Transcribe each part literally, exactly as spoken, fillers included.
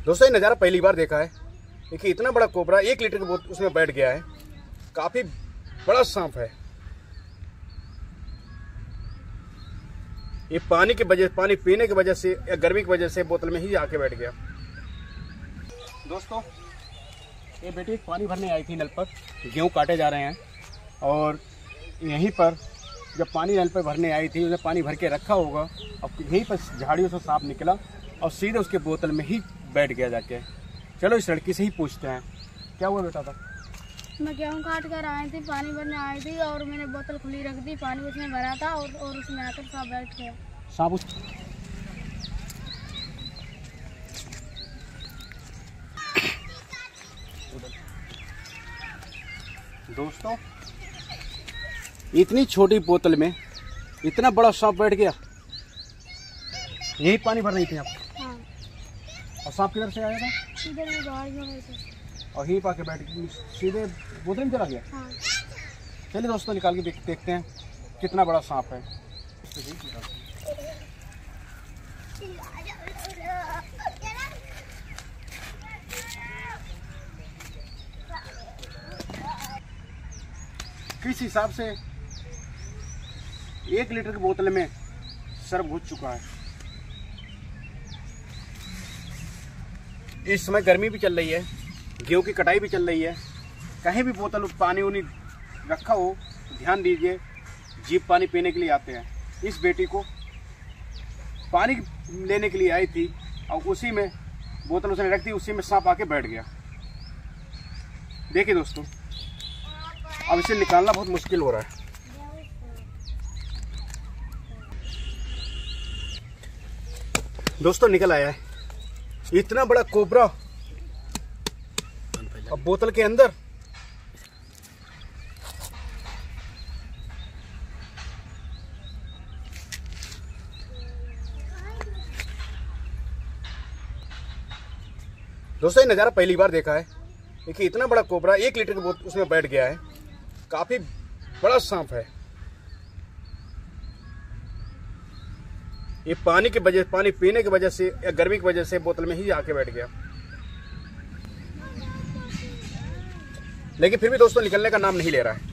दोस्तों ये नज़ारा पहली बार देखा है। देखिए इतना बड़ा कोबरा एक लीटर की बोतल उसमें बैठ गया है। काफी बड़ा सांप है। ये पानी की वजह पानी पीने की वजह से या गर्मी की वजह से बोतल में ही आके बैठ गया। दोस्तों ये बेटी पानी भरने आई थी नल पर, गेहूँ काटे जा रहे हैं और यहीं पर जब पानी नल पर भरने आई थी उसने पानी भर के रखा होगा और यहीं पर झाड़ियों से सांप निकला और सीधे उसके बोतल में ही बैठ गया जाके। चलो इस लड़की से ही पूछते हैं क्या हुआ बेटा था। मैं गेहूँ काट कर आई थी, पानी भरने आई थी और मैंने बोतल खुली रख दी, पानी उसमें भरा था और, और उसमें आकर सांप बैठ गया। सांप उस... दोस्तों इतनी छोटी बोतल में इतना बड़ा सांप बैठ गया। यही पानी भर रही थी आप? हाँ। और सांप किधर से आया था? इधर में बाहर में से। और यहीं पाके बैठ सीधे बोतल में चला गया। हाँ। चलिए दोस्तों निकाल के देख देखते हैं कितना बड़ा सांप है। किस हिसाब से एक लीटर की बोतल में सर्फ घुस चुका है। इस समय गर्मी भी चल रही है, गेहूं की कटाई भी चल रही है। कहीं भी बोतल पानी उनी रखा हो तो ध्यान दीजिए, जीप पानी पीने के लिए आते हैं। इस बेटी को पानी लेने के लिए आई थी और उसी में बोतल उसने रख दी, उसी में सांप आके बैठ गया। देखिए दोस्तों अब इसे निकालना बहुत मुश्किल हो रहा है। दोस्तों निकल आया है इतना बड़ा कोबरा और बोतल के अंदर। दोस्तों ये नज़ारा पहली बार देखा है। देखिए इतना बड़ा कोबरा एक लीटर की बोतल उसमें बैठ गया है। काफी बड़ा सांप है। ये पानी की वजह पानी पीने की वजह से या गर्मी की वजह से बोतल में ही आके बैठ गया। लेकिन फिर भी दोस्तों निकलने का नाम नहीं ले रहा है।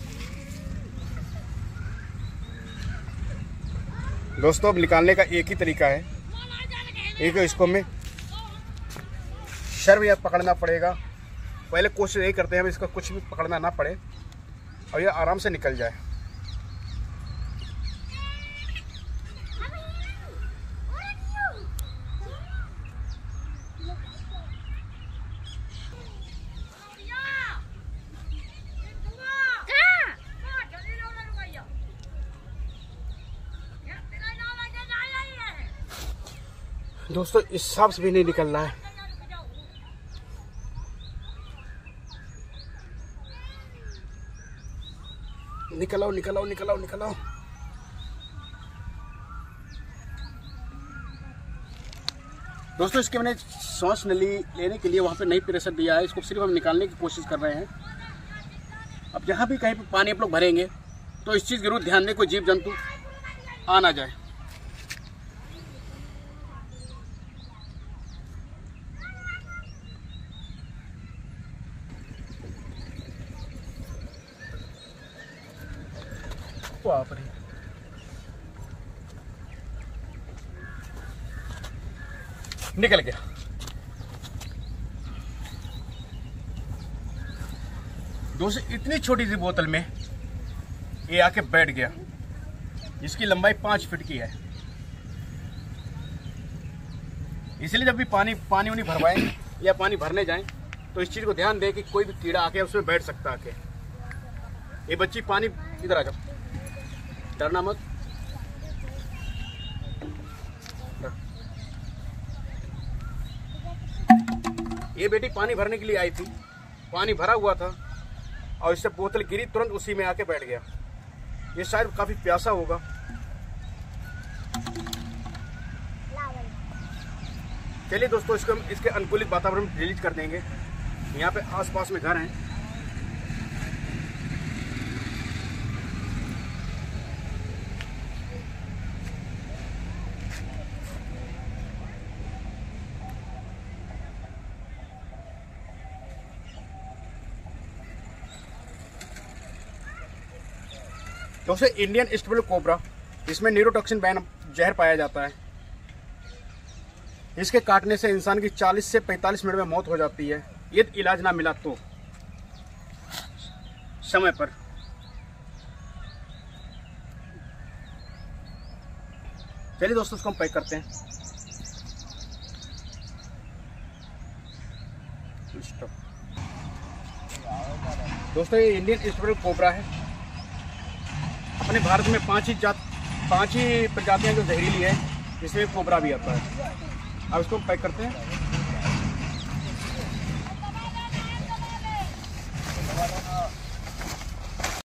दोस्तों अब निकालने का एक ही तरीका है, एक इसको में शर्म या पकड़ना पड़ेगा। पहले कोशिश यही करते हैं हम इसका कुछ भी पकड़ना ना पड़े और ये आराम से निकल जाए। दोस्तों इस सांप से भी नहीं निकल रहा है। निकल आओ निकल आओ निकल आओ निकल आओ। दोस्तों इसके मैंने सांस नली लेने के लिए वहां पे नई प्रेशर दिया है। इसको सिर्फ हम निकालने की कोशिश कर रहे हैं। अब जहां भी कहीं पे पानी आप लोग भरेंगे तो इस चीज जरूर ध्यान दें कोई जीव जंतु आ ना जाए। आप निकल गया। दोस्तों इतनी छोटी सी बोतल में ये आके बैठ गया, जिसकी लंबाई पांच फीट की है। इसलिए जब भी पानी पानी उनी भरवाएं या पानी भरने जाएं तो इस चीज को ध्यान दें कि कोई भी कीड़ा आके उसमें बैठ सकता आके। ये बच्ची पानी इधर आ जाओ, डरना मत। ये बेटी पानी भरने के लिए आई थी, पानी भरा हुआ था और इससे बोतल गिरी, तुरंत उसी में आके बैठ गया। ये शायद काफी प्यासा होगा। चलिए दोस्तों इसको हम इसके अनुकूलित वातावरण में रिलीज कर देंगे। यहाँ पे आसपास में घर हैं। दोस्तों इंडियन स्टेबल कोबरा, इसमें न्यूरोटॉक्सिन बैन जहर पाया जाता है। इसके काटने से इंसान की चालीस से पैंतालीस मिनट में मौत हो जाती है यदि इलाज ना मिला तो समय पर। चलिए दोस्तों इसको हम पैक करते हैं। दोस्तों ये इंडियन स्टेबल कोबरा है। अपने भारत में पांच ही जात पांच ही प्रजातियां जो जहरीली है, इसमें कोबरा भी आता है। अब इसको पैक करते हैं।